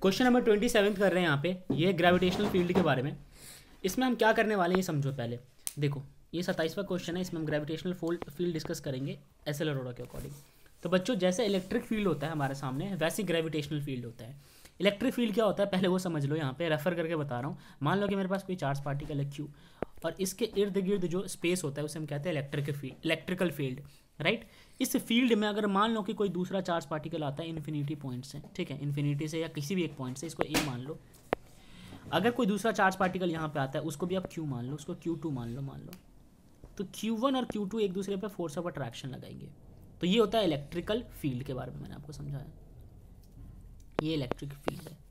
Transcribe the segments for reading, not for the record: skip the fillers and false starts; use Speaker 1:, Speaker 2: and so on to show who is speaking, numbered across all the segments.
Speaker 1: Question number 27 कर रहे हैं यहाँ पे, ये ग्रेविटेशनल फील्ड के बारे में। इसमें हम क्या करने वाले हैं ये समझो पहले। देखो ये 27वां क्वेश्चन है, इसमें हम ग्रेविटेशनल फील्ड डिस्कस करेंगे एस.एल. अरोड़ा के अकॉर्डिंग। तो बच्चों जैसे इलेक्ट्रिक फील्ड होता है हमारे सामने, वैसे ग्रेविटेशनल फील्ड होता है। इलेक्ट्रिक फील्ड क्या होता है पहले वो समझ लो, यहाँ पे रेफर करके बता रहा हूँ। मान लो कि मेरे पास कोई चार्ज पार्टिकल है Q, और इसके इर्द गिर्द जो स्पेस होता है उसे हम कहते हैं इलेक्ट्रिकल फील्ड, राइट। इस फील्ड में अगर मान लो कि कोई दूसरा चार्ज पार्टिकल आता है इन्फिनिटी पॉइंट से, ठीक है, इन्फिनिटी से या किसी भी एक पॉइंट से, इसको A मान लो। अगर कोई दूसरा चार्ज पार्टिकल यहाँ पे आता है उसको भी आप Q मान लो, उसको Q2 मान लो, तो Q1 और Q2 एक दूसरे पे फोर्स ऑफ अट्रैक्शन लगाएंगे। तो ये होता है इलेक्ट्रिकल फील्ड के बारे में मैंने आपको समझाया। ये इलेक्ट्रिक फील्ड है,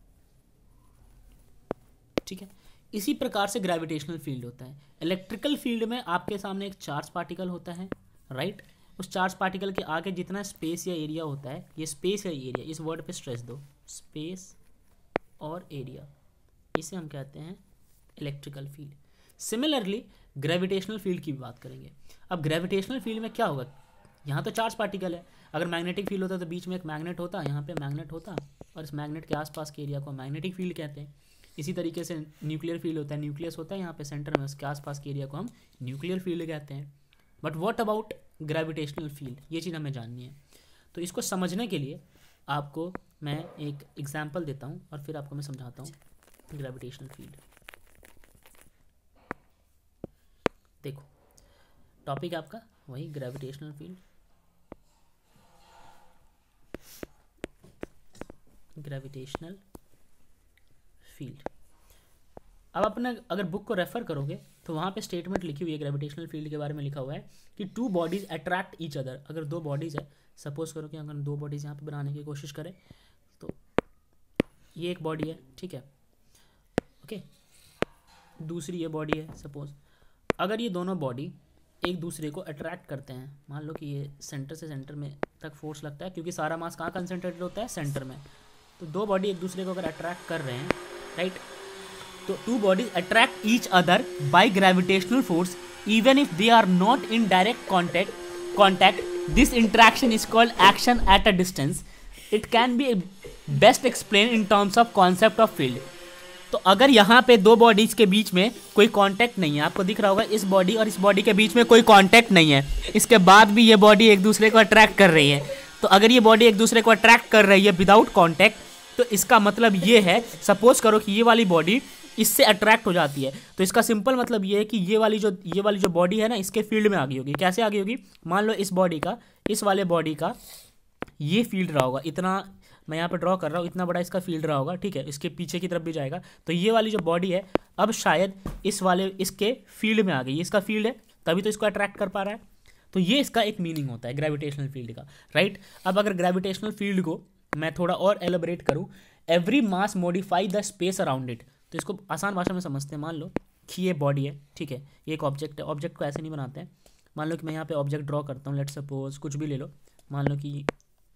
Speaker 1: ठीक है। इसी प्रकार से ग्रेविटेशनल फील्ड होता है। इलेक्ट्रिकल फील्ड में आपके सामने एक चार्ज पार्टिकल होता है, राइट। उस चार्ज पार्टिकल के आगे जितना स्पेस या एरिया होता है, ये स्पेस या एरिया, इस वर्ड पे स्ट्रेस दो, स्पेस और एरिया, इसे हम कहते हैं electrical field. Similarly gravitational field की भी बात करेंगे। अब ग्रेविटेशनल फील्ड में क्या होगा, यहाँ तो चार्ज पार्टिकल है। अगर मैग्नेटिक फील्ड होता तो बीच में एक मैग्नेट होता, यहाँ पे मैग्नेट होता, और इस मैग्नेट के आसपास के एरिया को मैग्नेटिक फील्ड कहते हैं। इसी तरीके से न्यूक्लियर फील्ड होता है, न्यूक्लियस होता है यहाँ पे सेंटर में, उसके आसपास के एरिया को हम न्यूक्लियर फील्ड कहते हैं। But what about gravitational field, ये चीज़ हमें जाननी है। तो इसको समझने के लिए आपको मैं एक एग्जाम्पल देता हूँ और फिर आपको मैं समझाता हूँ ग्रेविटेशनल फील्ड। देखो टॉपिक आपका वही ग्रेविटेशनल फील्ड, ग्रेविटेशनल फील्ड। अब अपने अगर बुक को रेफर करोगे तो वहाँ पे स्टेटमेंट लिखी हुई है ग्रेविटेशनल फील्ड के बारे में, लिखा हुआ है कि two bodies attract each other. अगर दो बॉडीज़ है, सपोज करो कि अगर दो बॉडीज़ यहाँ पे बनाने की कोशिश करें, तो ये एक बॉडी है, ठीक है, ओके, दूसरी ये बॉडी है। सपोज अगर ये दोनों बॉडी एक दूसरे को अट्रैक्ट करते हैं, मान लो कि ये सेंटर से सेंटर में तक फोर्स लगता है, क्योंकि सारा मास कहाँ कंसनट्रेटेड होता है, सेंटर में। तो दो बॉडी एक दूसरे को अगर अट्रैक्ट कर रहे हैं, राइट, तो two bodies attract each other by gravitational force even if they are not in direct contact this interaction is called action at a distance. It can be best explain in terms of concept of field. तो अगर यहाँ पे दो bodies के बीच में कोई contact नहीं है, आपको दिख रहा होगा इस बॉडी और इस बॉडी के बीच में कोई कांटेक्ट नहीं है, इसके बाद भी ये बॉडी एक दूसरे को अट्रैक्ट कर रही है। तो अगर ये बॉडी एक दूसरे को अट्रैक्ट कर रही है विदाउट कांटेक्ट, तो इसका मतलब ये है, सपोज करो कि ये वाली बॉडी इससे अट्रैक्ट हो जाती है, तो इसका सिंपल मतलब ये है कि ये वाली जो बॉडी है ना, इसके फील्ड में आ गई होगी। कैसे आ गई होगी, मान लो इस बॉडी का, इस वाले बॉडी का ये फील्ड रहा होगा, इतना मैं यहाँ पे ड्रॉ कर रहा हूँ, इतना बड़ा इसका फील्ड रहा होगा, ठीक है, इसके पीछे की तरफ भी जाएगा। तो ये वाली जो बॉडी है अब शायद इसके फील्ड में आ गई, इसका फील्ड है, तभी तो इसको अट्रैक्ट कर पा रहा है। तो ये इसका एक मीनिंग होता है ग्रेविटेशनल फील्ड का, राइट। अब अगर ग्रेविटेशनल फील्ड को मैं थोड़ा और एलोबरेट करूँ, every mass modify the space around it. तो इसको आसान भाषा में समझते हैं। मान लो कि ये बॉडी है, ठीक है, ये एक ऑब्जेक्ट है। ऑब्जेक्ट को ऐसे नहीं बनाते हैं। मान लो कि मैं यहाँ पे ऑब्जेक्ट ड्रॉ करता हूँ, लेट्स सपोज कुछ भी ले लो, मान लो कि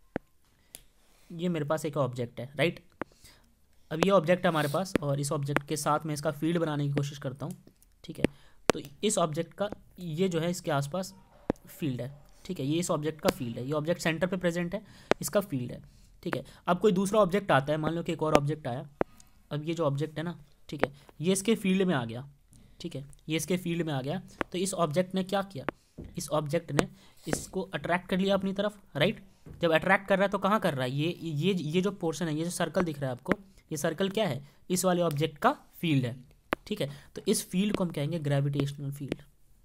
Speaker 1: ये मेरे पास एक ऑब्जेक्ट है, राइट। अब ये ऑब्जेक्ट है हमारे पास, और इस ऑब्जेक्ट के साथ मैं इसका फील्ड बनाने की कोशिश करता हूँ, ठीक है। तो इस ऑब्जेक्ट का ये जो है इसके आसपास फील्ड है, ठीक है, ये इस ऑब्जेक्ट का फील्ड है, ये ऑब्जेक्ट सेंटर पे प्रेजेंट है, इसका फील्ड है, ठीक है। अब कोई दूसरा ऑब्जेक्ट आता है, मान लो कि एक और ऑब्जेक्ट आया। अब ये जो ऑब्जेक्ट है ना, ठीक है, ये इसके फील्ड में आ गया, ठीक है, ये इसके फील्ड में आ गया। तो इस ऑब्जेक्ट ने क्या किया, इस ऑब्जेक्ट ने इसको अट्रैक्ट कर लिया अपनी तरफ, राइट। जब अट्रैक्ट कर रहा है तो कहाँ कर रहा है, ये जो पोर्शन है, ये जो सर्कल दिख रहा है आपको, ये सर्कल क्या है, इस वाले ऑब्जेक्ट का फील्ड है, ठीक है। तो इस फील्ड को हम कहेंगे ग्रेविटेशनल फील्ड,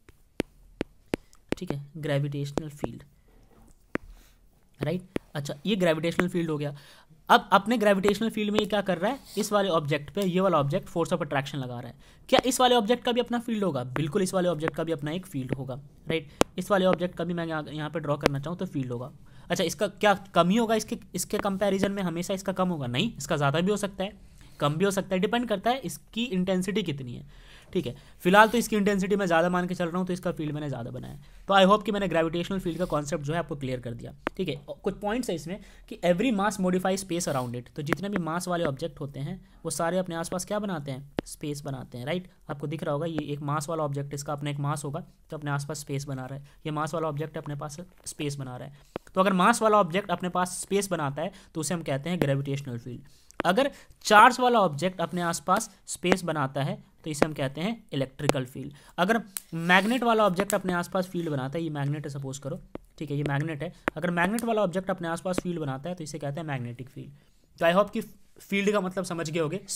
Speaker 1: ठीक है, ग्रेविटेशनल फील्ड, राइट। अच्छा, ये ग्रेविटेशनल फील्ड हो गया। अब अपने ग्रेविटेशनल फील्ड में ये क्या कर रहा है, इस वाले ऑब्जेक्ट पे ये वाला ऑब्जेक्ट फोर्स ऑफ अट्रैक्शन लगा रहा है। क्या इस वाले ऑब्जेक्ट का भी अपना फील्ड होगा, बिल्कुल इस वाले ऑब्जेक्ट का भी अपना एक फील्ड होगा, राइट। इस वाले ऑब्जेक्ट का भी मैं यहाँ पे ड्रॉ करना चाहूँ तो फील्ड होगा। अच्छा, इसका क्या कमी होगा, इसके कंपैरिजन में हमेशा इसका कम होगा, नहीं, इसका ज़्यादा भी हो सकता है, कम भी हो सकता है, डिपेंड करता है इसकी इंटेंसिटी कितनी है, ठीक है। फिलहाल तो इसकी इंटेंसिटी मैं ज़्यादा मान के चल रहा हूँ, तो इसका फील्ड मैंने ज़्यादा बनाया। तो आई होप कि मैंने ग्रेविटेशनल फील्ड का कॉन्सेप्ट जो है आपको क्लियर कर दिया, ठीक है। कुछ पॉइंट्स है इसमें कि every mass modify space around it. तो जितने भी मास वाले ऑब्जेक्ट होते हैं वो सारे अपने आसपास क्या बनाते हैं, स्पेस बनाते हैं, राइट। आपको दिख रहा होगा ये एक मास वाला ऑब्जेक्ट, इसका अपना एक मास होगा, तो अपने आसपास स्पेस बना रहा है। ये मास वाला ऑब्जेक्ट अपने पास स्पेस बना रहा है। तो अगर मास वाला ऑब्जेक्ट अपने पास स्पेस बनाता है तो उसे हम कहते हैं ग्रेविटेशनल फील्ड। अगर चार्ज वाला ऑब्जेक्ट अपने आसपास स्पेस बनाता है तो इसे हम कहते हैं इलेक्ट्रिकल फील्ड। अगर मैग्नेट वाला ऑब्जेक्ट अपने आसपास फील्ड बनाता है, ये मैग्नेट है सपोज करो, ठीक है, ये मैग्नेट है, अगर मैग्नेट वाला ऑब्जेक्ट अपने आसपास फील्ड बनाता है तो इसे कहते हैं मैग्नेटिक फील्ड। तो आई होप कि फील्ड का मतलब समझ गए होगे,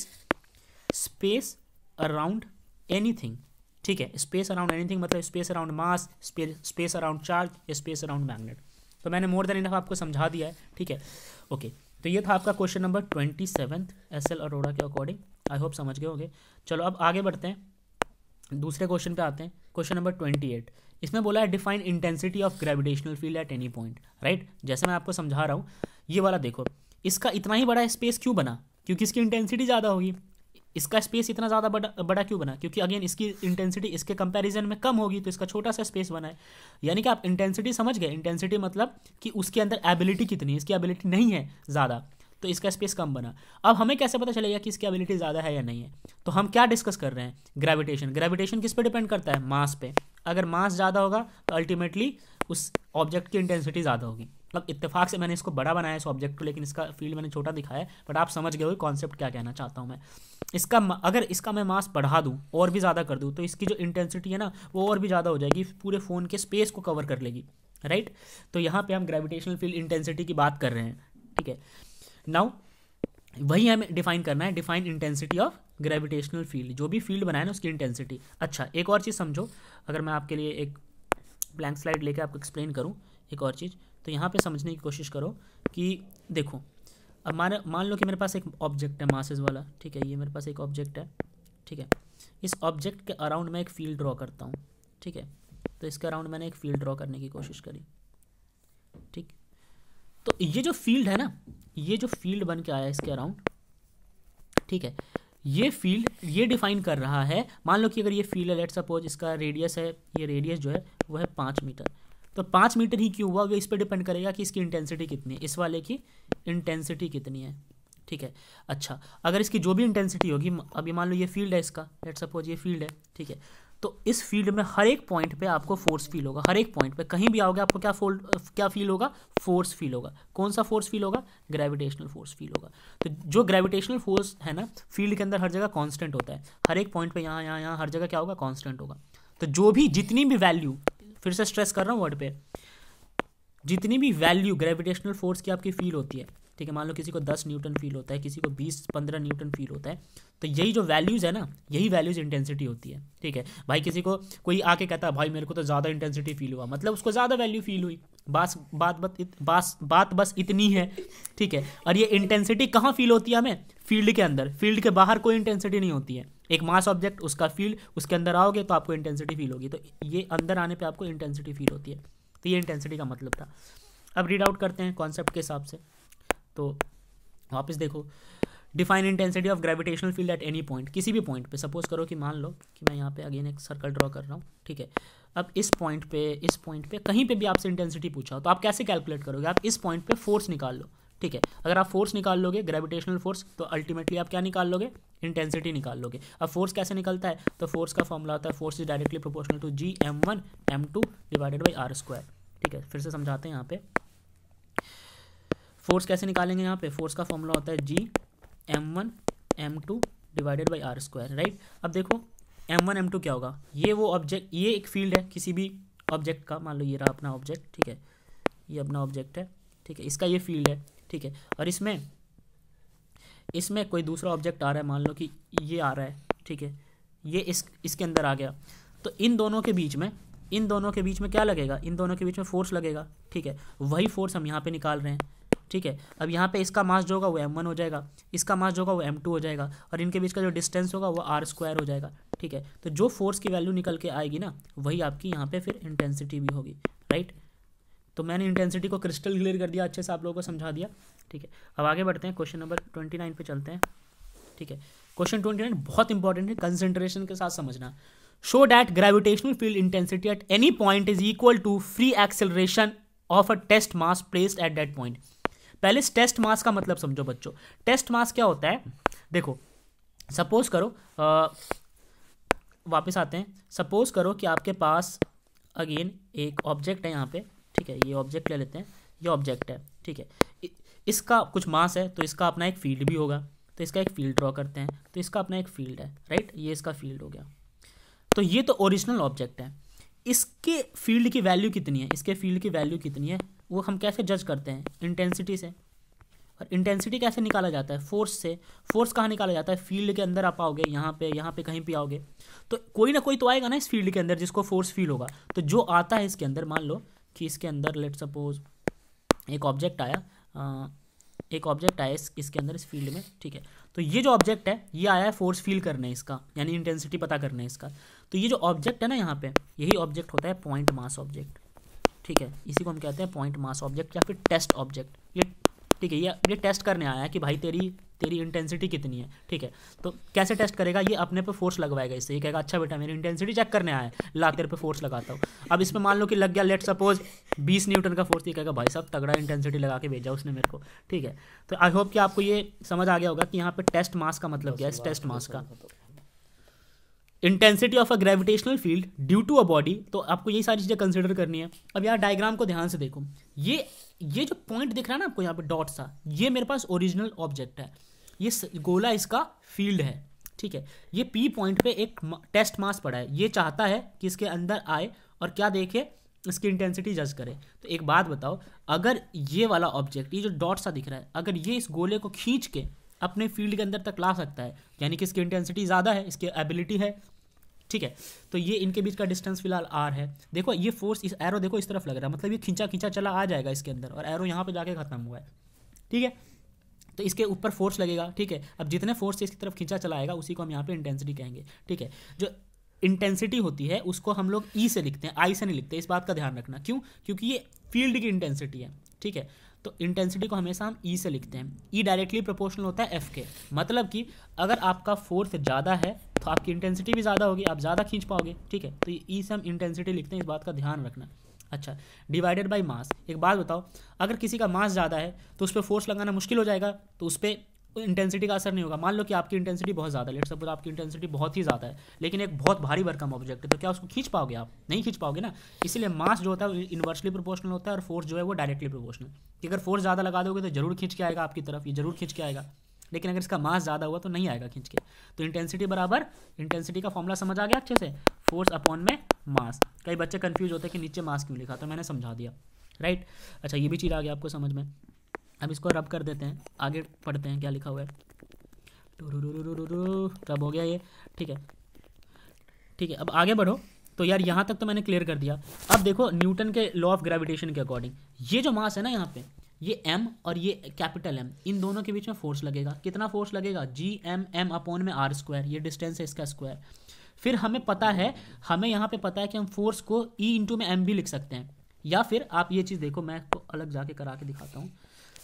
Speaker 1: स्पेस अराउंड एनीथिंग, ठीक है, स्पेस अराउंड एनीथिंग मतलब space around mass, space around charge या स्पेस अराउंड मैग्नेट। तो मैंने मोर देन इनफ आपको समझा दिया है, ठीक है, ओके। तो ये था आपका question number 27 S L Arora के अकॉर्डिंग। आई होप समझ गए होंगे। चलो अब आगे बढ़ते हैं, दूसरे क्वेश्चन पे आते हैं। क्वेश्चन नंबर 28, इसमें बोला है define intensity of gravitational field at any point, right. जैसे मैं आपको समझा रहा हूँ, ये वाला देखो, इसका इतना ही बड़ा स्पेस क्यों बना, क्योंकि इसकी इंटेंसिटी ज़्यादा होगी। इसका स्पेस इतना ज़्यादा बड़ा क्यों बना, क्योंकि अगेन इसकी इंटेंसिटी इसके कंपैरिजन में कम होगी, तो इसका छोटा सा स्पेस बना है। यानी कि आप इंटेंसिटी समझ गए, इंटेंसिटी मतलब कि उसके अंदर एबिलिटी कितनी है, इसकी एबिलिटी नहीं है ज़्यादा, तो इसका स्पेस कम बना। अब हमें कैसे पता चलेगा कि इसकी एबिलिटी ज़्यादा है या नहीं है, तो हम क्या डिस्कस कर रहे हैं, ग्रेविटेशन। ग्रेविटेशन किस पे डिपेंड करता है, मास पे। अगर मास ज़्यादा होगा तो अल्टीमेटली उस ऑब्जेक्ट की इंटेंसिटी ज़्यादा होगी। मतलब इत्तेफाक से मैंने इसको बड़ा बनाया इस ऑब्जेक्ट को, लेकिन इसका फील्ड मैंने छोटा दिखाया है, बट आप समझ गए हो कॉन्सेप्ट क्या कहना चाहता हूँ मैं। अगर इसका मैं मास बढ़ा दूँ और भी ज़्यादा कर दूँ तो इसकी जो इंटेंसिटी है ना वो और भी ज़्यादा हो जाएगी, पूरे फ़ोन के स्पेस को कवर कर लेगी, राइट। तो यहाँ पे हम ग्रेविटेशनल फील्ड इंटेंसिटी की बात कर रहे हैं, ठीक है। नाउ वही हमें डिफाइन करना है, define intensity of gravitational field, जो भी फील्ड बनाए ना उसकी इंटेंसिटी। अच्छा, एक और चीज़ समझो, अगर मैं आपके लिए एक ब्लैंक स्लाइड लेके आपको एक्सप्लेन करूँ एक और चीज़, तो यहाँ पे समझने की कोशिश करो कि देखो, अब मान लो कि मेरे पास एक ऑब्जेक्ट है मासेस वाला, ठीक है, ये मेरे पास एक ऑब्जेक्ट है, ठीक है। इस ऑब्जेक्ट के अराउंड मैं एक फील्ड ड्रॉ करता हूँ, ठीक है। तो इसके अराउंड मैंने एक फील्ड ड्रॉ करने की कोशिश करी, ठीक। तो ये जो फील्ड है ना, ये जो फील्ड बन के आया इसके अराउंड, ठीक है, ये फील्ड ये डिफाइन कर रहा है। मान लो कि अगर ये फील्ड है, लेट सपोज इसका रेडियस है, ये रेडियस जो है वो है 5 मीटर, तो 5 मीटर ही क्यों हुआ, वो इस पर डिपेंड करेगा कि इसकी इंटेंसिटी कितनी है, इस वाले की इंटेंसिटी कितनी है, ठीक है। अच्छा, अगर इसकी जो भी इंटेंसिटी होगी, अभी मान लो ये फील्ड है इसका, लेट सपोज ये फील्ड है, ठीक है। तो इस फील्ड में हर एक पॉइंट पे आपको फोर्स फील होगा, हर एक पॉइंट पे कहीं भी आओगे आपको क्या फील होगा, फोर्स फील होगा। कौन सा फोर्स फील होगा, ग्रेविटेशनल फोर्स फील होगा। तो जो ग्रेविटेशनल फोर्स है ना फील्ड के अंदर हर जगह कांस्टेंट होता है, हर एक पॉइंट पे यहाँ हर जगह क्या होगा, कांस्टेंट होगा। तो जो भी जितनी भी वैल्यू, फिर से स्ट्रेस कर रहा हूँ वर्ड पे, जितनी भी वैल्यू ग्रेविटेशनल फोर्स की आपकी फील होती है, ठीक है, मान लो किसी को 10 न्यूटन फील होता है, किसी को 20-15 न्यूटन फील होता है, तो यही जो वैल्यूज़ है ना, यही वैल्यूज़ इंटेंसिटी होती है, ठीक है। भाई किसी को कोई आके कहता है भाई मेरे को तो ज़्यादा इंटेंसिटी फील हुआ, मतलब उसको ज़्यादा वैल्यू फील हुई, बात बस इतनी है, ठीक है। और ये इंटेंसिटी कहाँ फील होती है हमें, फील्ड के अंदर, फील्ड के बाहर कोई इंटेंसिटी नहीं होती है। एक मास ऑब्जेक्ट, उसका फील्ड, उसके अंदर आओगे तो आपको इंटेंसिटी फील होगी, तो ये अंदर आने पर आपको इंटेंसिटी फील होती है। तो ये इंटेंसिटी का मतलब था। अब रीड आउट करते हैं कॉन्सेप्ट के हिसाब से। तो वापस देखो, define intensity of gravitational field at any point, किसी भी पॉइंट पे। सपोज करो कि मान लो कि मैं यहाँ पे अगेन एक सर्कल ड्रॉ कर रहा हूँ, ठीक है। अब इस पॉइंट पे कहीं पे भी आपसे इंटेंसिटी पूछा हो तो आप कैसे कैलकुलेट करोगे, आप इस पॉइंट पे फोर्स निकाल लो, ठीक है। अगर आप फोर्स निकाल लोगे, ग्रेविटेशनल फोर्स, तो अल्टीमेटली आप क्या निकाल लोगे, इंटेंसिटी निकाल लोगे। अब फोर्स कैसे निकलता है, तो फोर्स का फॉर्मूला होता है force is directly proportional to G(m1 m2) divided by r², ठीक है। फिर से समझाते हैं यहाँ पे फोर्स कैसे निकालेंगे। यहाँ पे फोर्स का फॉर्मूला होता है G(m1 m2) divided by r², right. अब देखो m1 m2 क्या होगा, ये वो ऑब्जेक्ट, ये एक फील्ड है किसी भी ऑब्जेक्ट का, मान लो ये रहा अपना ऑब्जेक्ट, ठीक है, ये अपना ऑब्जेक्ट है, ठीक है, इसका ये फील्ड है, ठीक है। और इसमें कोई दूसरा ऑब्जेक्ट आ रहा है, मान लो कि ये आ रहा है, ठीक है, ये इसके अंदर आ गया, तो इन दोनों के बीच में क्या लगेगा, इन दोनों के बीच में फोर्स लगेगा, ठीक है। वही फोर्स हम यहाँ पे निकाल रहे हैं, ठीक है। अब यहाँ पे इसका मास जो होगा वो m1 हो जाएगा, इसका मास जो होगा वो m2 हो जाएगा, और इनके बीच का जो डिस्टेंस होगा वो r² हो जाएगा, ठीक है। तो जो फोर्स की वैल्यू निकल के आएगी ना, वही आपकी यहाँ पे फिर इंटेंसिटी भी होगी, राइट। तो मैंने इंटेंसिटी को क्रिस्टल क्लियर कर दिया, अच्छे से आप लोगों को समझा दिया, ठीक है। अब आगे बढ़ते हैं, क्वेश्चन नंबर 29 पे चलते हैं, ठीक है। क्वेश्चन 29 बहुत इंपॉर्टेंट है, कंसंट्रेशन के साथ समझना। Show that gravitational field intensity at any point is equal to free acceleration of a test mass placed at that point. पहले इस टेस्ट मास का मतलब समझो बच्चों। टेस्ट मास क्या होता है, देखो सपोज करो, वापस आते हैं, सपोज करो कि आपके पास अगेन एक ऑब्जेक्ट है यहाँ पे, ठीक है, ये ऑब्जेक्ट ले लेते हैं, ये ऑब्जेक्ट है, ठीक है। इसका कुछ मास है तो इसका अपना एक फील्ड भी होगा, तो इसका एक फील्ड ड्रॉ करते हैं, तो इसका अपना एक फील्ड है, राइट, ये इसका फील्ड हो गया। तो ये तो ओरिजिनल ऑब्जेक्ट है, इसके फील्ड की वैल्यू कितनी है, इसके फील्ड की वैल्यू कितनी है वो हम कैसे जज करते हैं, इंटेंसिटी से। और इंटेंसिटी कैसे निकाला जाता है, फोर्स से। फोर्स कहाँ निकाला जाता है, फील्ड के अंदर आप आओगे, यहाँ पे कहीं भी आओगे तो कोई ना कोई तो आएगा ना इस फील्ड के अंदर जिसको फोर्स फील होगा। तो जो आता है इसके अंदर, मान लो कि इसके अंदर लेट सपोज एक ऑब्जेक्ट आया, इसके अंदर इस फील्ड में, ठीक है। तो ये जो ऑब्जेक्ट है ये आया है फोर्स फील करने इसका, यानी इंटेंसिटी पता करने इसका। तो ये जो ऑब्जेक्ट है ना यहाँ पे, यही ऑब्जेक्ट होता है पॉइंट मास ऑब्जेक्ट, ठीक है। इसी को हम कहते हैं पॉइंट मास ऑब्जेक्ट या फिर टेस्ट ऑब्जेक्ट। ये ठीक है, ये टेस्ट करने आया है कि भाई तेरी इंटेंसिटी कितनी है, ठीक है। तो कैसे टेस्ट करेगा, ये अपने पे फोर्स लगवाएगा इससे, ये कहेगा अच्छा बेटा मेरी इंटेंसिटी चेक करने आया है, ला तेरे पे फोर्स लगाता हूँ। अब इसमें मान लो कि लग गया लेट सपोज 20 न्यूटन का फोर्स, ये कहेगा भाई साहब तगड़ा इंटेंसिटी लगा के भेजा उसने मेरे को, ठीक है। तो आई होप कि आपको ये समझ आ गया होगा कि यहाँ पे टेस्ट मास का मतलब क्या है। इस टेस्ट मास का intensity of a gravitational field due to a body, तो आपको यही सारी चीज़ें कंसिडर करनी है। अब यार डायग्राम को ध्यान से देखो, ये जो पॉइंट दिख रहा है ना आपको यहाँ पे डॉट सा, ये मेरे पास ओरिजिनल ऑब्जेक्ट है, ये गोला इसका फील्ड है, ठीक है। ये पी पॉइंट पे एक टेस्ट मास पड़ा है, ये चाहता है कि इसके अंदर आए और क्या देखे, इसकी इंटेंसिटी जज करे। तो एक बात बताओ, अगर ये वाला ऑब्जेक्ट, ये जो डॉट सा दिख रहा है, अगर ये इस गोले को खींच के अपने फील्ड के अंदर तक ला सकता है, यानी कि इसकी इंटेंसिटी ज़्यादा है, इसकी एबिलिटी है, ठीक है। तो ये इनके बीच का डिस्टेंस फिलहाल आर है। देखो ये फोर्स, इस एरो देखो इस तरफ लग रहा है, मतलब ये खींचा खींचा चला आ जाएगा इसके अंदर, और एरो यहाँ पे जाके खत्म हुआ है, ठीक है। तो इसके ऊपर फोर्स लगेगा, ठीक है। अब जितने फोर्स से इसकी तरफ खींचा चला आएगा उसी को हम यहाँ पे इंटेंसिटी कहेंगे, ठीक है। जो इंटेंसिटी होती है उसको हम लोग ई से लिखते हैं, आई से नहीं लिखते, इस बात का ध्यान रखना। क्यों? क्योंकि ये फील्ड की इंटेंसिटी है, ठीक है। तो इंटेंसिटी को हमेशा हम ई से लिखते हैं। ई डायरेक्टली प्रोपोर्शनल होता है एफ के, मतलब कि अगर आपका फोर्स ज़्यादा है तो आपकी इंटेंसिटी भी ज़्यादा होगी, आप ज़्यादा खींच पाओगे, ठीक है। तो ये ई से हम इंटेंसिटी लिखते हैं, इस बात का ध्यान रखना। अच्छा, डिवाइडेड बाय मास। एक बात बताओ, अगर किसी का मास ज़्यादा है तो उस पर फोर्स लगाना मुश्किल हो जाएगा, तो उस पर इंटेंसिटी का असर नहीं होगा। मान लो कि आपकी इंटेंसिटी बहुत ज़्यादा है, लेट्स सपोज आपकी इंटेंसिटी बहुत ही ज़्यादा है, लेकिन एक बहुत भारी भरकम ऑब्जेक्ट है, तो क्या उसको खींच पाओगे आप? नहीं खींच पाओगे ना। इसीलिए मास जो होता है इन्वर्सली प्रोपोर्शनल होता है और फोर्स जो है वो डायरेक्टली प्रोपोर्शनल। कि अगर फोर्स ज़्यादा लगा दोगे तो जरूर खींच के आएगा आपकी तरफ, ये जरूर खींच के आएगा, लेकिन अगर इसका मास ज़्यादा हुआ तो नहीं आएगा खींच के। तो इंटेंसिटी बराबर, इंटेंसिटी का फॉर्मूला समझ आ गया अच्छे से, फोर्स अपॉन में मास। कई बच्चे कंफ्यूज होते हैं कि नीचे मास क्यों लिखा, तो मैंने समझा दिया, राइट। अच्छा, ये भी चीज़ आ गया आपको समझ में। अब इसको रब कर देते हैं, आगे पढ़ते हैं क्या लिखा हुआ है। रब हो गया ये, ठीक है, ठीक है। अब आगे बढ़ो। तो यार यहाँ तक तो मैंने क्लियर कर दिया। अब देखो न्यूटन के लॉ ऑफ ग्रेविटेशन के अकॉर्डिंग ये जो मास है ना यहाँ पे, ये m और ये कैपिटल M, इन दोनों के बीच में फोर्स लगेगा। कितना फोर्स लगेगा? G m अपॉन में r स्क्वायर, ये डिस्टेंस है इसका स्क्वायर। फिर हमें पता है, हमें यहाँ पे पता है कि हम फोर्स को E इंटू में m भी लिख सकते हैं, या फिर आप ये चीज़ देखो, मैं तो अलग जाके करा के दिखाता हूँ,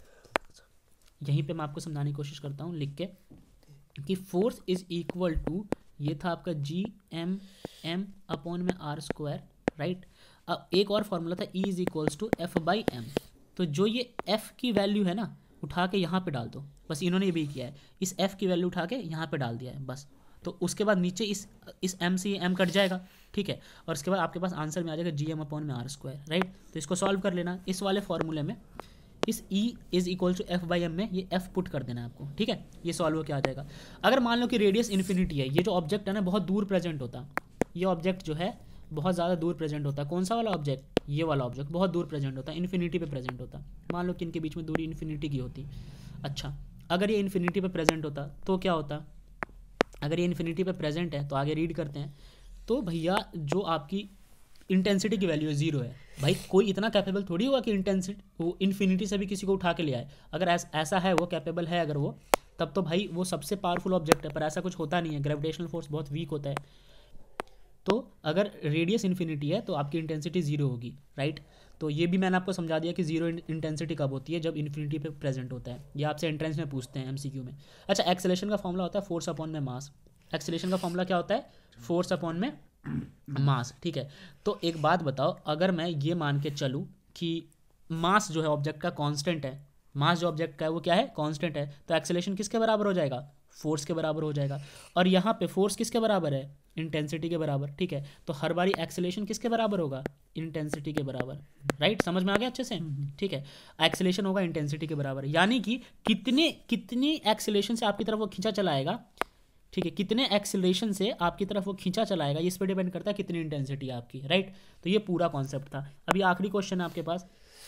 Speaker 1: यहीं पे मैं आपको समझाने की कोशिश करता हूँ लिख के, कि फोर्स इज इक्वल टू, ये था आपका G m अपॉन में r स्क्वायर, राइट। अब एक और फॉर्मूला था E is equals to F by M। तो जो ये F की वैल्यू है ना, उठा के यहाँ पे डाल दो, बस इन्होंने ये भी किया है, इस F की वैल्यू उठा के यहाँ पे डाल दिया है बस। तो उसके बाद नीचे इस M से ये M कट जाएगा, ठीक है, और उसके बाद आपके पास आंसर में आ जाएगा Gm अपॉन में r स्क्वायर, राइट। तो इसको सॉल्व कर लेना। इस वाले फॉर्मूले में इस E is equal to F by M में ये F पुट कर देना है आपको, ठीक है। ये सॉल्व होकर आ जाएगा। अगर मान लो कि रेडियस इन्फिनिटी है, ये जो ऑब्जेक्ट है ना बहुत दूर प्रेजेंट होता, ये ऑब्जेक्ट जो है बहुत ज़्यादा दूर प्रेजेंट होता है। कौन सा वाला ऑब्जेक्ट? ये वाला ऑब्जेक्ट बहुत दूर प्रेजेंट होता है, इन्फिनिटी पे प्रेजेंट होता। मान लो कि इनके बीच में दूरी इन्फिनिटी की होती। अच्छा, अगर ये इन्फिनिटी पे प्रेजेंट होता तो क्या होता? अगर ये इन्फिनिटी पे प्रेजेंट है तो आगे रीड करते हैं। तो भैया जो आपकी इंटेंसिटी की वैल्यू है 0 है। भाई कोई इतना कैपेबल थोड़ी हुआ कि इंटेंसिटी वो इन्फिनिटी से भी किसी को उठा के ले आए। अगर ऐसा है, वो कैपेबल है अगर वो, तब तो भाई वो सबसे पावरफुल ऑब्जेक्ट है। पर ऐसा कुछ होता नहीं है, ग्रेविटेशनल फोर्स बहुत वीक होता है। तो अगर रेडियस इन्फिनिटी है तो आपकी इंटेंसिटी 0 होगी, राइट। तो ये भी मैंने आपको समझा दिया कि 0 इंटेंसिटी कब होती है, जब इन्फिनिटी पे प्रेजेंट होता है। ये आपसे एंट्रेंस में पूछते हैं MCQ में। अच्छा, एक्सेलेरेशन का फॉर्मूला होता है फोर्स अपॉन में मास। एक्सेलेरेशन का फॉर्मूला क्या होता है? फोर्स अपॉन में मास, ठीक है। तो एक बात बताओ, अगर मैं ये मान के चलूँ कि मास जो है ऑब्जेक्ट का कांस्टेंट है, मास जो ऑब्जेक्ट का है वो क्या है? कांस्टेंट है, तो एक्सेलेरेशन किसके बराबर हो जाएगा? फोर्स के बराबर हो जाएगा। और यहाँ पे फोर्स किसके बराबर है? इंटेंसिटी के बराबर, ठीक है। तो हर बारी एक्सेलेरेशन किसके बराबर होगा, इंटेंसिटी के बराबर, राइट, समझ में आ गया अच्छे से, ठीक है। एक्सेलेरेशन होगा इंटेंसिटी के बराबर, यानी कि कितनी एक्सेलेरेशन से आपकी तरफ वो खींचा चलाएगा, ठीक है, कितने एक्सेलरेशन से आपकी तरफ वो खींचा चलाएगा, इस पर डिपेंड करता है कितनी इंटेंसिटी आपकी, राइट। तो ये पूरा कॉन्सेप्ट था। अभी आखिरी क्वेश्चन है आपके पास,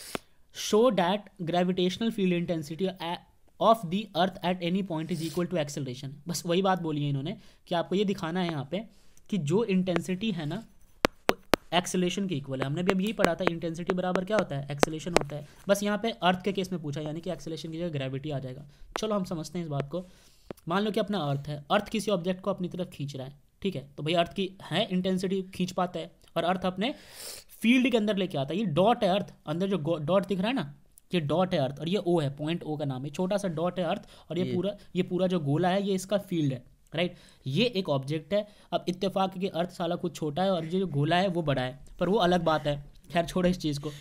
Speaker 1: show that gravitational field intensity of the earth at any point is equal to acceleration. बस वही बात बोली है इन्होंने कि आपको ये दिखाना है यहाँ पे कि जो इंटेंसिटी है ना एक्सेलेरेशन के इक्वल है। हमने भी अब यही पढ़ा था, इंटेंसिटी बराबर क्या होता है, एक्सेलेरेशन होता है। बस यहाँ पे अर्थ के केस में पूछा, यानी कि एक्सेलेरेशन की जगह ग्रेविटी आ जाएगा। चलो हम समझते हैं इस बात को। मान लो कि अपना अर्थ है, अर्थ किसी ऑब्जेक्ट को अपनी तरफ खींच रहा है, ठीक है। तो भाई अर्थ की है इंटेंसिटी, खींच पाता है, और अर्थ अपने फील्ड के अंदर लेके आता है। ये डॉट है अर्थ, अंदर जो डॉट दिख रहा है ना, ये डॉट है अर्थ, और ये ओ है, पॉइंट ओ का नाम है, छोटा सा डॉट है अर्थ, और ये पूरा जो गोला है ये इसका फील्ड है, राइट। ये एक ऑब्जेक्ट है। अब इत्तेफाक के अर्थ साला कुछ छोटा है और ये जो गोला है वो बड़ा है, पर वो अलग बात है, खैर छोड़ो इस चीज़ को।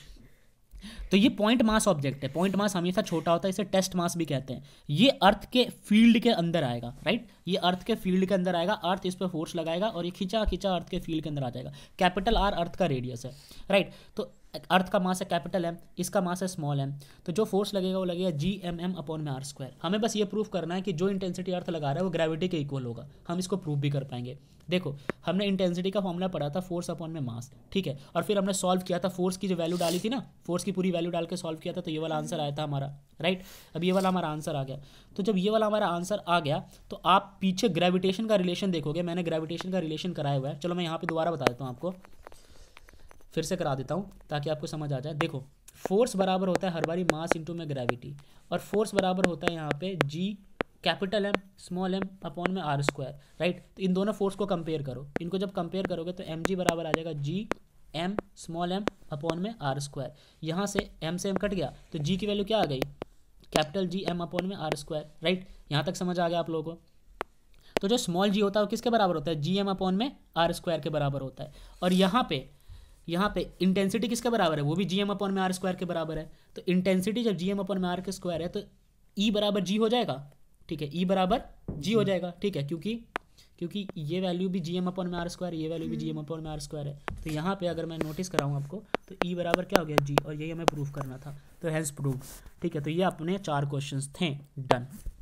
Speaker 1: तो ये पॉइंट मास ऑब्जेक्ट है, पॉइंट मास हमेशा छोटा होता है, इसे टेस्ट मास भी कहते हैं। ये अर्थ के फील्ड के अंदर आएगा, राइट, ये अर्थ के फील्ड के अंदर आएगा, अर्थ इस पर फोर्स लगाएगा और ये खींचा अर्थ के फील्ड के अंदर आ जाएगा। कैपिटल आर अर्थ का रेडियस है, राइट। तो अर्थ का मास है कैपिटल एम, इसका मास है स्मॉल एम, तो जो फोर्स लगेगा वो लगेगा G(m)/r²। हमें बस ये प्रूफ करना है कि जो इंटेंसिटी अर्थ लगा रहा है वो ग्रेविटी के इक्वल होगा। हम इसको प्रूफ भी कर पाएंगे। देखो हमने इंटेंसिटी का फॉर्मूला पढ़ा था फोर्स अपॉन में मास, ठीक है, और फिर हमने सॉल्व किया था, फोर्स की जो वैल्यू डाली थी ना, फोर्स की पूरी वैल्यू डाल के सॉल्व किया था, तो ये वाला आंसर आया था हमारा, राइट। अब ये वाला हमारा आंसर आ गया। तो जब ये वाला हमारा आंसर आ गया तो आप पीछे ग्रेविटेशन का रिलेशन देखोगे, मैंने ग्रेविटेशन का रिलेशन कराया हुआ है। चलो मैं यहाँ पे दोबारा बता देता हूँ आपको, फिर से करा देता हूँ ताकि आपको समझ आ जाए। देखो फोर्स बराबर होता है हर बारी मास इंटू में ग्रेविटी, और फोर्स बराबर होता है यहाँ पे G capital M small m upon में r², राइट। तो इन दोनों फोर्स को कंपेयर करो, इनको जब कंपेयर करोगे तो mg बराबर आ जाएगा G(m) स्मॉल एम अपॉन में r²। यहाँ से m से m कट गया तो g की वैल्यू क्या आ गई, कैपिटल G(m) अपॉन में r², राइट। यहाँ तक समझ आ गया आप लोगों को। तो जो स्मॉल g होता है वो किसके बराबर होता है, G(m) अपॉन में r² के बराबर होता है। और यहाँ पे इंटेंसिटी किसके बराबर है, वो भी G(m) अपॉन में r² के बराबर है। तो इंटेंसिटी जब G(m) अपॉन में r² है तो E बराबर G हो जाएगा, ठीक है, E बराबर G हो जाएगा, ठीक है, क्योंकि ये वैल्यू भी G(m) अपॉन में r², ये वैल्यू भी G(m) अपॉन में r² है। तो यहाँ पे अगर मैं नोटिस कराऊँ आपको तो E बराबर क्या हो गया G, और यही हमें प्रूफ करना था, तो हैज़ प्रूव, ठीक है। तो ये अपने 4 क्वेश्चंस थे, डन।